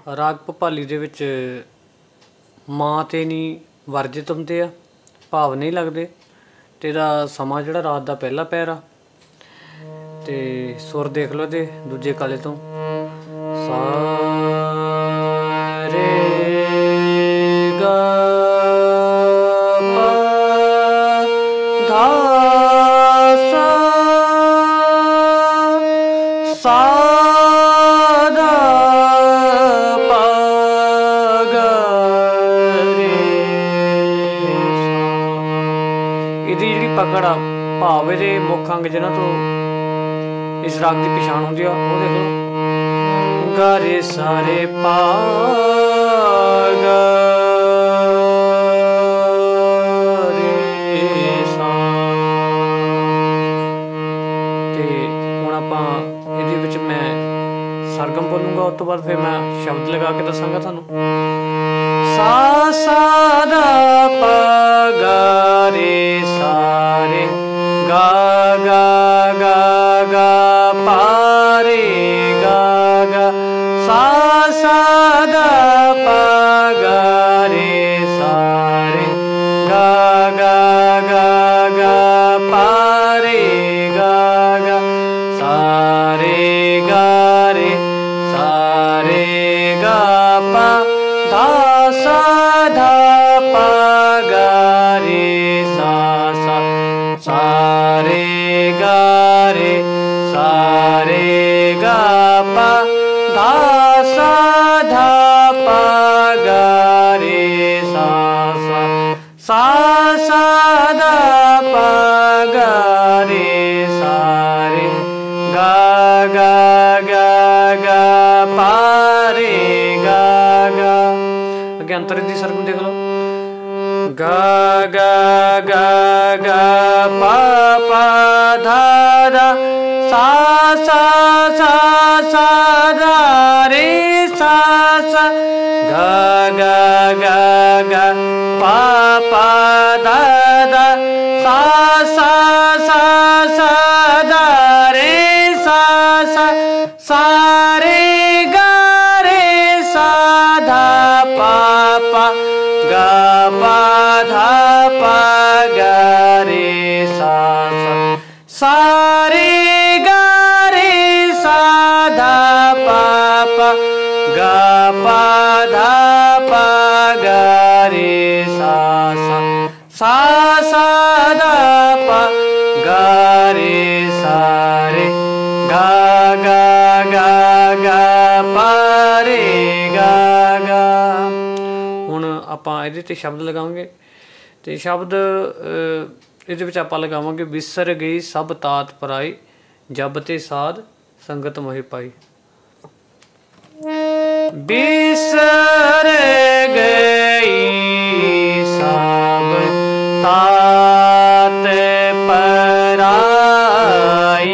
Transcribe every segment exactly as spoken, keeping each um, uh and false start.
ਰਾਗ ਭੁਪਾਲੀ ਦੇ ਵਿੱਚ ਮਾਂ ਤੇ ਨੀ ਵਰਜਿਤ ਹੁੰਦੇ ਆ, ਭਾਵ ਨਹੀਂ ਲੱਗਦੇ। ਅਤੇ ਇਹਦਾ ਸਮਾਂ ਜਿਹੜਾ ਰਾਤ ਦਾ ਪਹਿਲਾ ਪਹਿਰ ਆ। ਅਤੇ ਸੁਰ ਦੇਖ ਲਓ ਇਹਦੇ ਦੂਜੇ ਕਾਲੇ ਤੋਂ ਸਾ ਰੇ ਗਾ ਪਾ ਧਾ ਸਾ ਸਾ ਧਾ ਪਾ ਗਾ ਰੇ ਸਾ। ਇਹਦੀ ਜਿਹੜੀ ਪਕੜ ਆ, ਭਾਵ ਇਹਦੇ ਮੁੱਖ ਅੰਗ ਜਿਹਨਾਂ ਤੋਂ इस राग की पछाण होंदी आ, वो देख लो गा रे सा रे पा गा रे सा। ते हुण आपां इहदे विच मैं सरगम बोलूँगा, उस तो बाद फिर मैं शब्द लगा के दसांगा तुहानूं। सा सा दा पा गा रे सा रे गा गा गा गा पा रे गा गा सा सा दा पा गा रे सा रे गा गा गा गा पा रे गा गा सा रे गा रे सा रे गा पा धा सा धा पा गा रे सा सा सा रे गा रे सा रे गा पा धा सा धा पा गा रे सा सा सा सा धा पा गा रे सा रे गा गा गा गा पा रे गा गा। अगे अंतर दी सरगम देख लो गा गा गा गा पा पा धा धा सा सा सा सा धा रे सा सा गा गा गा गा पा पा धा धा सा सा सा सा धा रे सा सा सा रे गा रे सा धा पा पा गा पा धा पा गा रे सा सा सा रे गा रे सा धा पा पा गा पा धा पा गा रे सा सा सा सा धा पा गा रे सा रे गा गा गा गा पा रे गा गा। ਹੁਣ ਆਪਾਂ ਇਹਦੇ 'ਤੇ ਸ਼ਬਦ ਲਗਾਵਾਂਗੇ ਅਤੇ ਸ਼ਬਦ ਇਹਦੇ ਵਿੱਚ ਆਪਾਂ ਲਗਾਵਾਂਗੇ ਵਿਸਰ ਗਈ ਸਭ ਤਾਤ ਪਰਾਈ ਜਬ ਤੇ ਸਾਧ ਸੰਗਤ ਮੋਹਿ ਪਾਈ। ਵਿਸਰ ਗਈ ਸਭ ਤਾਤ ਪਰਾਈ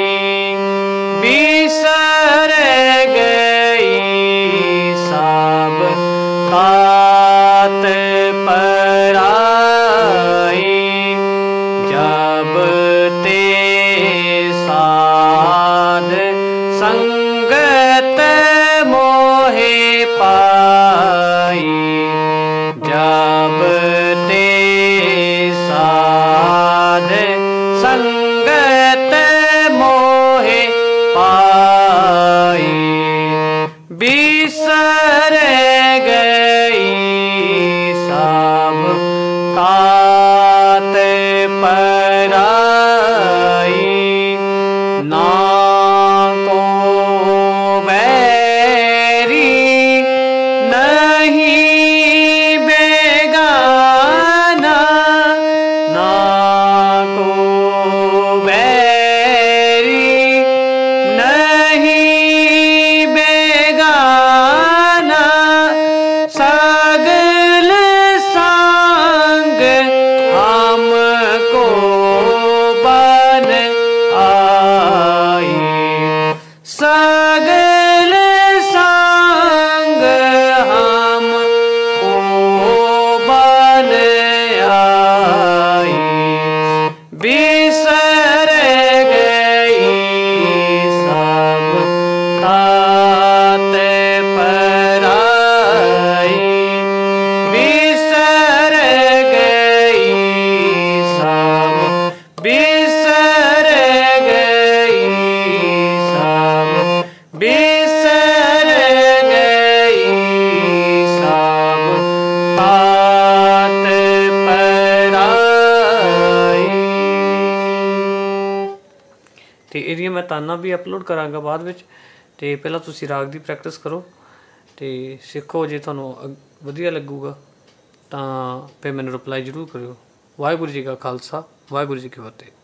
ਵਿਸਰ ਗਈ ਸਭ ਤਾਤ ਪਰਾਈ जब ते साध संगत मोहे पाई जब ते साध संगत मोहे पाई बिसर गई सब तात पराई ना को बैरी नहीं बेगाना ना को बैरी नहीं बेगाना ਤੇ ਇਹਦੀਆਂ ਮੈਂ ਤਾਨਾਂ ਵੀ ਅਪਲੋਡ ਕਰਾਂਗਾ ਬਾਅਦ ਵਿੱਚ। ਤੇ ਪਹਿਲਾਂ ਤੁਸੀਂ ਰਾਗ ਦੀ ਪ੍ਰੈਕਟਿਸ ਕਰੋ ਤੇ ਸਿੱਖੋ। ਜੇ ਤੁਹਾਨੂੰ ਅ- ਵਧੀਆ ਲੱਗੂਗਾ ਤਾਂ ਫਿਰ ਮੈਨੂੰ ਰਿਪਲਾਈ ਜ਼ਰੂਰ ਕਰਿਓ। ਵਾਹਿਗੁਰੂ ਜੀ ਕਾ ਖਾਲਸਾ, ਵਾਹਿਗੁਰੂ ਜੀ ਕੀ ਫਤਿਹ।